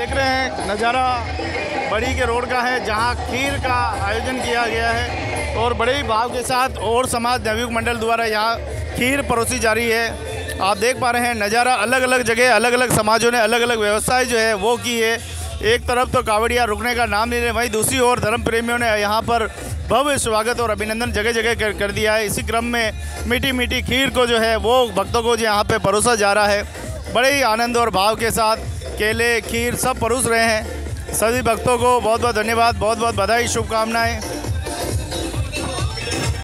देख रहे हैं नज़ारा बड़ी के रोड का है, जहां खीर का आयोजन किया गया है और बड़े ही भाव के साथ और समाज नवयुग मंडल द्वारा यहां खीर परोसी जा रही है। आप देख पा रहे हैं नज़ारा, अलग अलग जगह अलग अलग समाजों ने अलग अलग व्यवस्थाएं जो है वो की है। एक तरफ तो कावड़िया रुकने का नाम नहीं रहे, वहीं दूसरी ओर धर्म प्रेमियों ने यहाँ पर भव्य स्वागत और अभिनंदन जगह जगह कर दिया है। इसी क्रम में मीठी मीठी खीर को जो है वो भक्तों को जो यहाँ पे परोसा जा रहा है। बड़े ही आनंद और भाव के साथ केले खीर सब परोस रहे हैं। सभी भक्तों को बहुत बहुत धन्यवाद, बहुत बहुत बधाई, शुभकामनाएं।